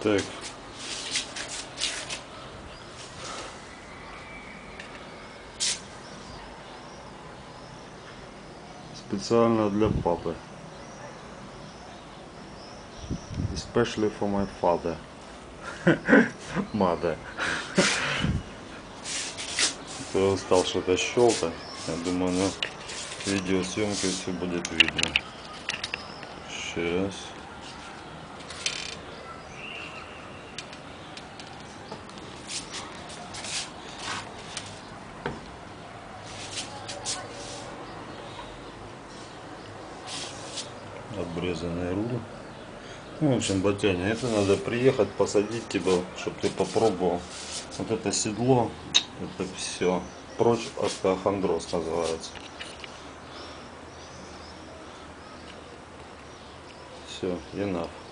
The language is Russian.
Так. Специально для папы. Especially for my father. Mother. Я устал что-то щелкать. Я думаю, на видеосъемке все будет видно. Сейчас. Обрезанные руль. Ну, в общем, батяня, это надо приехать, посадить тебя, чтобы ты попробовал. Вот это седло, это все. Прочь остеохондроз называется. Все, enough.